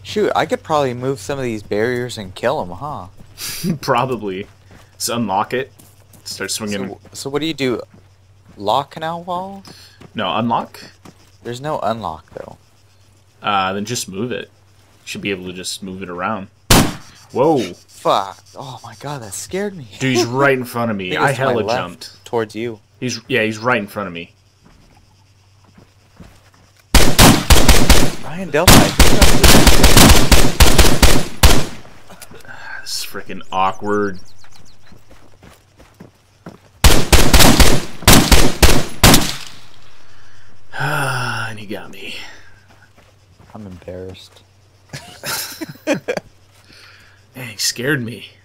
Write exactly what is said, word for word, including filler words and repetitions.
Shoot, I could probably move some of these barriers and kill them, huh? Probably. So unlock it. Start swinging. So, so what do you do? Lock canal wall? No, unlock. There's no unlock though. Uh, then just move it. Should be able to just move it around. Whoa. Fuck. Oh my god, that scared me. Dude, he's right in front of me. I, I hella jumped. Towards you. He's yeah, he's right in front of me. Ryan Delphi. I think This is freaking awkward. And he got me. I'm embarrassed. Man, he scared me.